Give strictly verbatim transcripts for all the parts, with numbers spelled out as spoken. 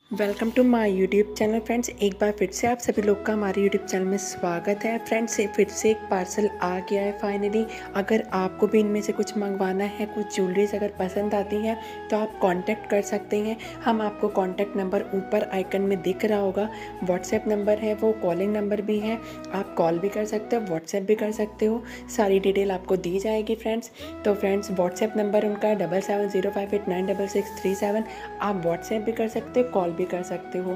Welcome to my YouTube channel friends. एक बार फिर से आप सभी लोग का हमारे यूट्यूब चैनल में स्वागत है। फ्रेंड्स फिर से एक पार्सल आ गया है फाइनली। अगर आपको भी इनमें से कुछ मंगवाना है, कुछ ज्वेलरीज अगर पसंद आती हैं तो आप कांटेक्ट कर सकते हैं। हम आपको कांटेक्ट नंबर ऊपर आइकन में दिख रहा होगा, व्हाट्सएप नंबर है, वो कॉलिंग नंबर भी है। आप कॉल भी कर सकते हो, व्हाट्सएप भी कर सकते हो, सारी डिटेल आपको दी जाएगी फ्रेंड्स। तो फ्रेंड्स व्हाट्सएप नंबर उनका double seven zero five eight nine double six three seven. आप व्हाट्सएप भी कर सकते हो, कॉल भी कर सकते हो।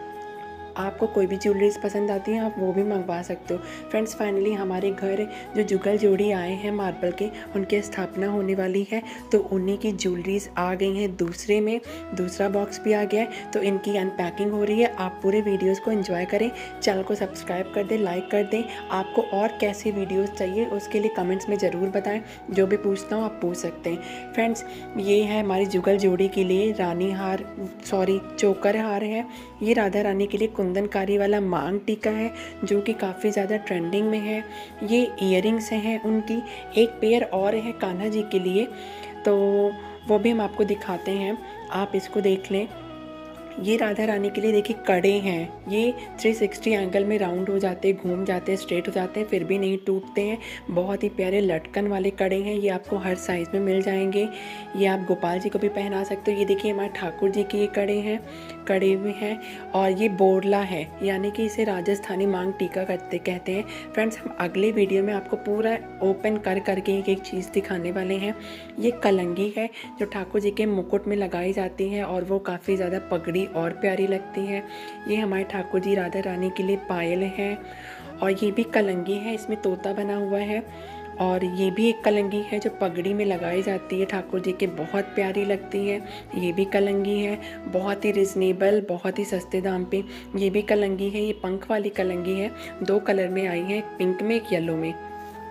आपको कोई भी ज्वेलरीज पसंद आती हैं आप वो भी मंगवा सकते हो। फ्रेंड्स फाइनली हमारे घर जो जुगल जोड़ी आए हैं मार्बल के, उनकी स्थापना होने वाली है, तो उन्हीं की ज्वेलरीज आ गई हैं। दूसरे में दूसरा बॉक्स भी आ गया है, तो इनकी अनपैकिंग हो रही है। आप पूरे वीडियोस को एंजॉय करें, चैनल को सब्सक्राइब कर दें, लाइक कर दें। आपको और कैसी वीडियोस चाहिए उसके लिए कमेंट्स में ज़रूर बताएं। जो भी पूछना हो आप पूछ सकते हैं। फ्रेंड्स ये है हमारी जुगल जोड़ी के लिए रानी हार सॉरी चोकर हार है। ये राधा रानी के लिए कुंदनकारी वाला मांग टीका है जो कि काफ़ी ज़्यादा ट्रेंडिंग में है। ये इयररिंग्स हैं उनकी, एक पेयर और है कान्हा जी के लिए, तो वो भी हम आपको दिखाते हैं, आप इसको देख लें। ये राधा रानी के लिए देखिए कड़े हैं, ये थ्री सिक्सटी एंगल में राउंड हो जाते हैं, घूम जाते हैं, स्ट्रेट हो जाते हैं, फिर भी नहीं टूटते हैं। बहुत ही प्यारे लटकन वाले कड़े हैं। ये आपको हर साइज़ में मिल जाएंगे। ये आप गोपाल जी को भी पहना सकते हो। ये देखिए हमारे ठाकुर जी के ये कड़े हैं, कड़े हुए हैं। और ये बोरला है, यानी कि इसे राजस्थानी मांग टीका करते कहते हैं। फ्रेंड्स हम अगले वीडियो में आपको पूरा ओपन कर करके एक एक चीज़ दिखाने वाले हैं। ये कलंगी है जो ठाकुर जी के मुकुट में लगाई जाती है और वो काफ़ी ज़्यादा पगड़ी और प्यारी लगती है। ये हमारे ठाकुर जी राधा रानी के लिए पायल है। और ये भी कलंगी है, इसमें तोता बना हुआ है। और ये भी एक कलंगी है जो पगड़ी में लगाई जाती है ठाकुर जी के, बहुत प्यारी लगती है। ये भी कलंगी है, बहुत ही रिजनेबल, बहुत ही सस्ते दाम पे। ये भी कलंगी है, ये पंख वाली कलंगी है। दो कलर में आई है, एक पिंक में एक येलो में।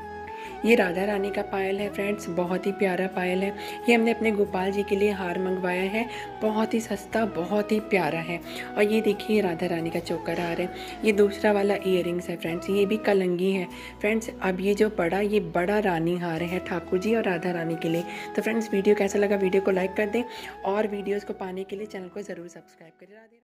ये राधा रानी का पायल है फ्रेंड्स, बहुत ही प्यारा पायल है। ये हमने अपने गोपाल जी के लिए हार मंगवाया है, बहुत ही सस्ता, बहुत ही प्यारा है। और ये देखिए राधा रानी का चोकर हार है। ये दूसरा वाला ईयरिंग्स है फ्रेंड्स, ये भी कलंगी है। फ्रेंड्स अब ये जो बड़ा ये बड़ा रानी हार है ठाकुर जी और राधा रानी के लिए। तो फ्रेंड्स वीडियो कैसा लगा, वीडियो को लाइक कर दें और वीडियोज़ को पाने के लिए चैनल को ज़रूर सब्सक्राइब करें।